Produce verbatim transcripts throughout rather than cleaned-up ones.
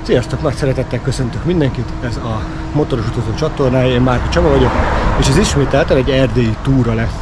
Sziasztok! Nagy szeretettel köszöntök mindenkit, ez a Motoros Utazó csatornája, én Márki Csaba vagyok, és ez ismételten egy erdélyi túra lesz.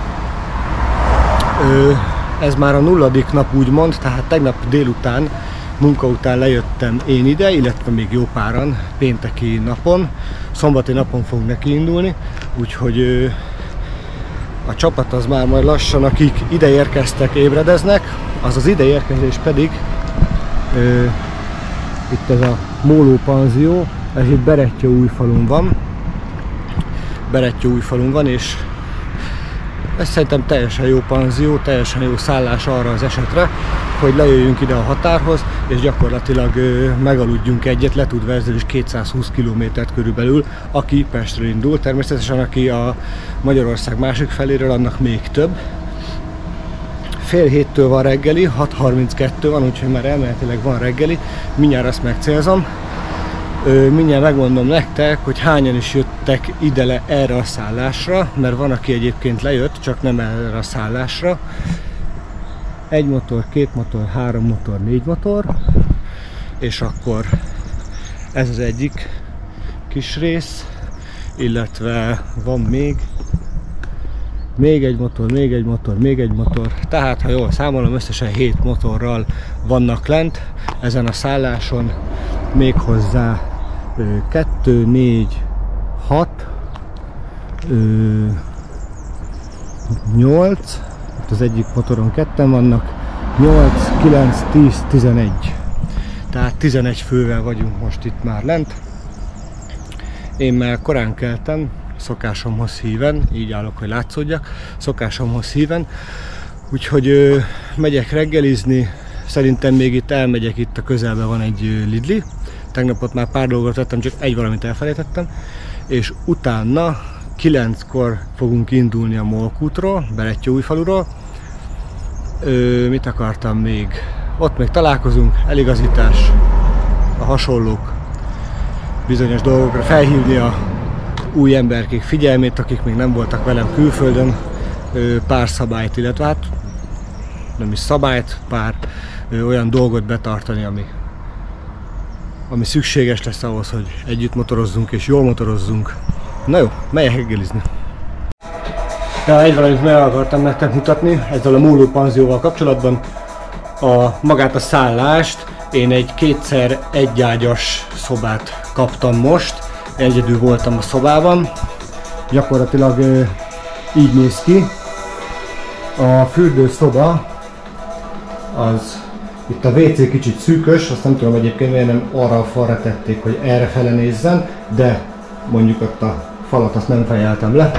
Ö, ez már a nulladik nap úgymond, tehát tegnap délután, munka után lejöttem én ide, illetve még jó páran, pénteki napon, szombati napon fogunk neki indulni, úgyhogy ö, a csapat az már majd lassan, akik ide érkeztek, ébredeznek, az az ideérkezés pedig ö, itt ez a Móló panzió, ez itt Berettyóújfalun van. Berettyóújfalun van, és ez szerintem teljesen jó panzió, teljesen jó szállás arra az esetre, hogy lejöjjünk ide a határhoz, és gyakorlatilag ö, megaludjunk egyet, letudva ezzel is kétszázhúsz kilométert körülbelül, aki Pestről indul. Természetesen aki a Magyarország másik feléről, annak még több. Fél héttől van reggeli, hat harminckettő van, úgyhogy már elméletileg van reggeli, mindjárt azt megcélzom. Ö, mindjárt megmondom nektek, hogy hányan is jöttek ide le erre a szállásra, mert van, aki egyébként lejött, csak nem erre a szállásra. Egy motor, két motor, három motor, négy motor, és akkor ez az egyik kis rész, illetve van még Még egy motor, még egy motor, még egy motor. Tehát, ha jól számolom, összesen hét motorral vannak lent ezen a szálláson. Méghozzá kettő, négy, hat, nyolc, az egyik motoron ketten vannak, nyolc, kilenc, tíz, tizenegy. Tehát tizenegy fővel vagyunk most itt már lent. Én már korán keltem, szokásomhoz híven, így állok, hogy látszódjak, szokásomhoz híven, úgyhogy ö, megyek reggelizni, szerintem még itt elmegyek, itt a közelben van egy ö, Lidli, tegnap ott már pár dolgot tettem, csak egy valamit elfelejtettem, és utána kilenckor fogunk indulni a Molkútról, Berettyóújfaluról. Ö, mit akartam még? Ott még találkozunk, eligazítás, a hasonlók, bizonyos dolgokra felhívni a új emberkék figyelmét, akik még nem voltak velem külföldön, pár szabályt, illetve hát nem is szabályt, pár olyan dolgot betartani, ami, ami szükséges lesz ahhoz, hogy együtt motorozzunk és jól motorozzunk. Na jó, megyek reggelizni. Ja, egy valamit meg akartam nektek mutatni ezzel a Móló panzióval kapcsolatban. A, magát a szállást én egy kétszer egyágyas szobát kaptam most. Egyedül voltam a szobában, gyakorlatilag ö, így néz ki. A fürdőszoba az, itt a vé cé kicsit szűkös, azt nem tudom egyébként miért nem arra a falra tették, hogy erre fele nézzen, de mondjuk ott a falat azt nem fejeltem le.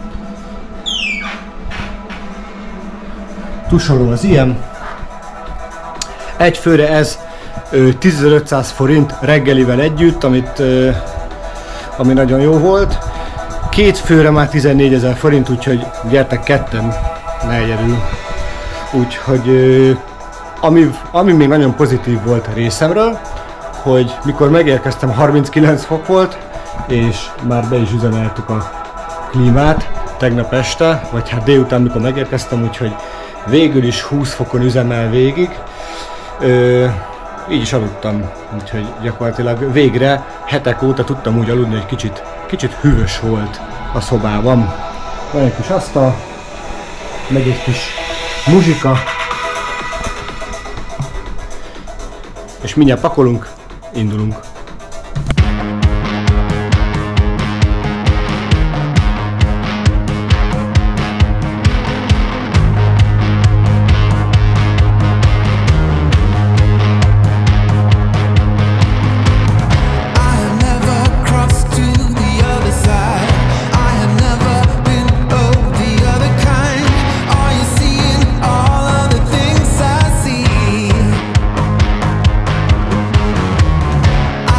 Tusoló az ilyen. Egy főre ez ö, tízezer-ötszáz forint reggelivel együtt, amit ö, ami nagyon jó volt. Két főre már tizennégyezer forint, úgyhogy gyertek ketten, ne gyerül. Úgyhogy ami, ami még nagyon pozitív volt a részemről, hogy mikor megérkeztem harminckilenc fok volt, és már be is üzemeltük a klímát tegnap este, vagy hát délután, mikor megérkeztem, úgyhogy végül is húsz fokon üzemel végig. Ö, Így is aludtam, úgyhogy gyakorlatilag végre hetek óta tudtam úgy aludni, hogy kicsit, kicsit hűvös volt a szobában. Van egy kis asztal, meg egy kis muzsika, és mindjárt pakolunk, indulunk. I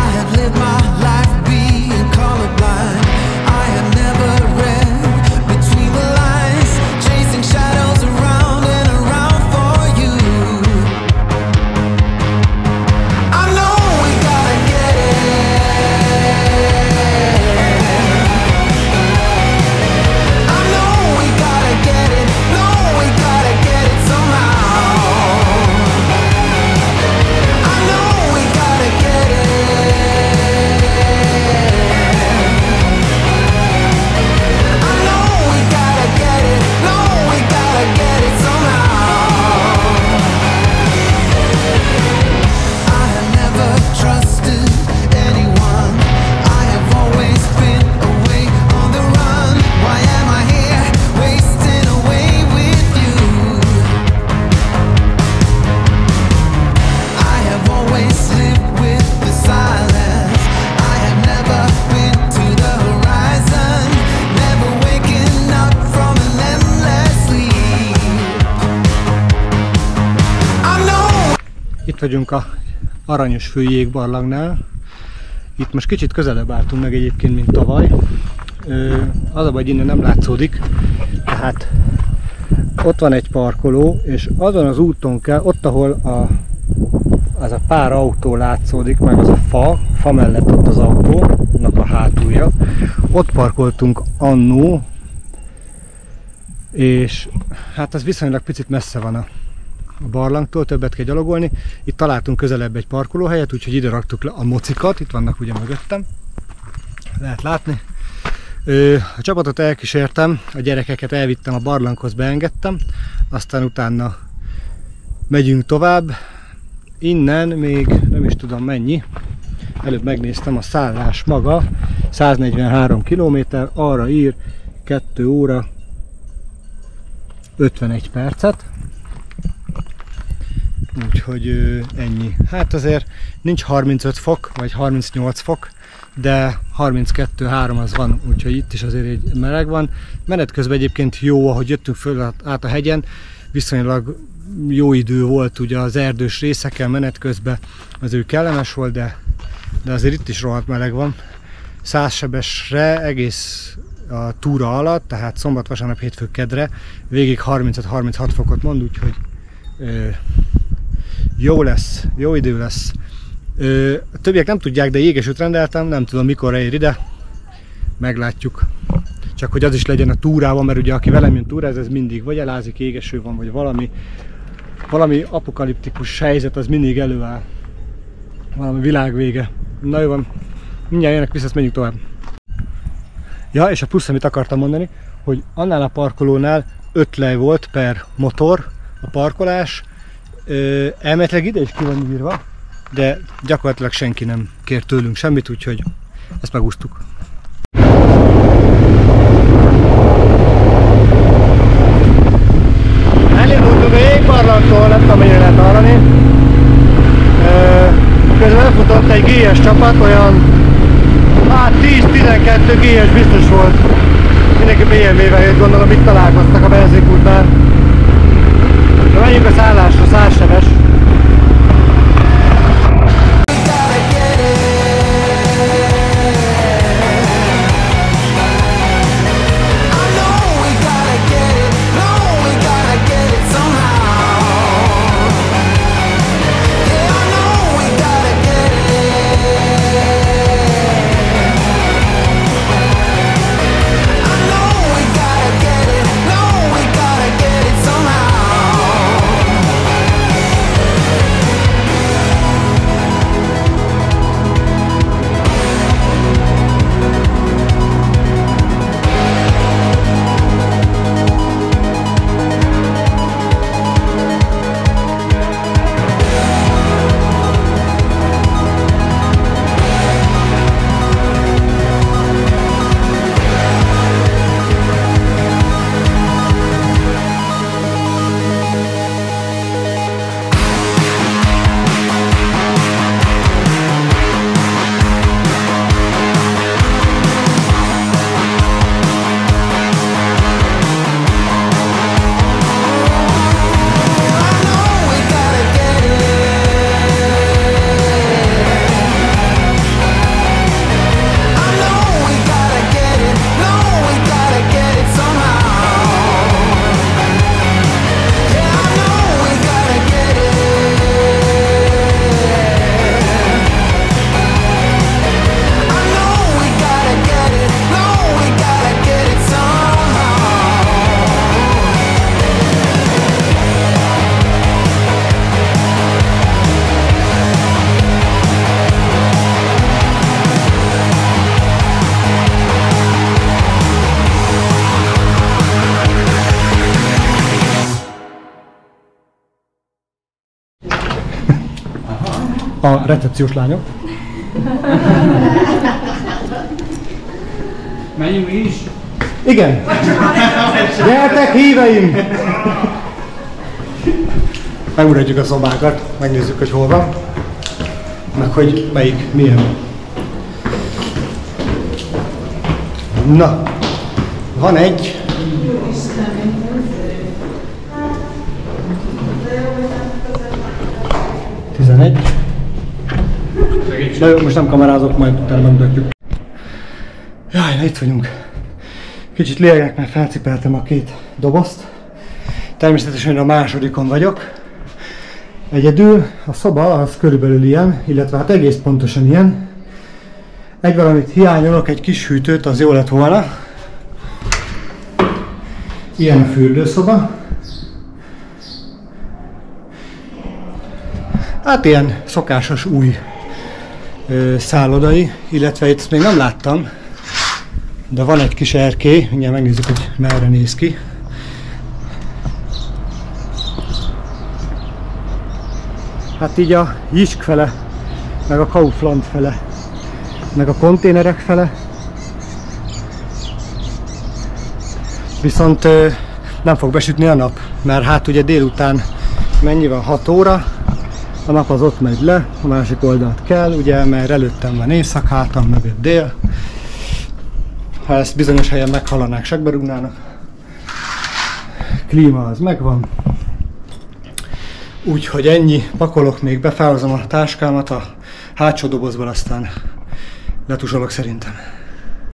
itt vagyunk a Aranyos Fő jégbarlangnál. Itt most kicsit közelebb álltunk meg egyébként, mint tavaly. Az a baj, hogy innen nem látszódik, tehát ott van egy parkoló, és azon az úton kell, ott ahol a, az a pár autó látszódik, meg az a fa, fa mellett ott az autónak a hátulja, ott parkoltunk annó, és hát az viszonylag picit messze van a a barlangtól, többet kell gyalogolni. Itt találtunk közelebb egy parkolóhelyet, úgyhogy ide raktuk le a mocikat, itt vannak ugye mögöttem, lehet látni. A csapatot elkísértem, a gyerekeket elvittem a barlanghoz, beengedtem, aztán utána megyünk tovább. Innen még nem is tudom mennyi, előbb megnéztem, a szállás maga száznegyvenhárom kilométer, arra ír kettő óra ötvenegy percet. Úgyhogy ennyi. Hát azért nincs harmincöt fok, vagy harmincnyolc fok, de harminckettő három az van, úgyhogy itt is azért egy meleg van. Menet közben egyébként jó, ahogy jöttünk föl át a hegyen, viszonylag jó idő volt ugye az erdős részeken, menet közben azért kellemes volt, de, de azért itt is rohadt meleg van. Százsebesre egész a túra alatt, tehát szombat, vasárnap, hétfő, kedre végig harmincöt-harminchat fokot mond, úgyhogy ö, jó lesz, jó idő lesz. Ö, a többiek nem tudják, de jégesőt rendeltem, nem tudom mikor ér ide, meglátjuk. Csak hogy az is legyen a túrában, mert ugye aki velem jön túráz, ez mindig vagy elázik, égeső van, vagy valami, valami apokaliptikus helyzet, az mindig előáll. Valami világvége. Na jó van, mindjárt jönnek vissza, ezt menjünk tovább. Ja, és a plusz, amit akartam mondani, hogy annál a parkolónál öt lej volt per motor a parkolás. Ö, elméletileg ide is ki van írva, de gyakorlatilag senki nem kér tőlünk semmit, úgyhogy ezt megúsztuk. Elindultunk a jégbarlangtól, nem tudom, mennyire lehet hallani. Közben elfutott egy gé es csapat, olyan hát tíz-tizenkettő gé es biztos volt. Mindenki bé em vé-vel jött, gondolom itt találkoztak a benzinkútnál. De menjünk a szállásra, százsebes. A recepciós lányok. Menjünk mi is? Igen! Gyertek, híveim! Meguradjuk a szobákat, megnézzük, hogy hol van. Meg hogy melyik, milyen. Na, van egy. tizenegy. De jó, most nem kamerázok, majd utána megmutatjuk. Jaj, na itt vagyunk. Kicsit lélegek, mert felcipeltem a két dobozt. Természetesen a másodikon vagyok. Egyedül a szoba az körülbelül ilyen, illetve hát egész pontosan ilyen. Egy valamit hiányolok, egy kis hűtőt, az jó lett volna. Ilyen a fürdőszoba. Hát ilyen szokásos új ö, szállodai, illetve itt még nem láttam, de van egy kis erkély, mindjárt megnézzük, hogy merre néz ki. Hát így a Jysk fele, meg a Kaufland fele, meg a konténerek fele. Viszont ö, nem fog besütni a nap, mert hát ugye délután mennyi van, hat óra, a nap az ott megy le, a másik oldalt kell, ugye, mert előttem van éjszak, hátam mögött dél. Ha ezt bizonyos helyen meghalanák, segbe rúgnának. Klíma az megvan. Úgyhogy ennyi, pakolok még be, felhozom a táskámat a hátsó dobozból, aztán letusolok szerintem.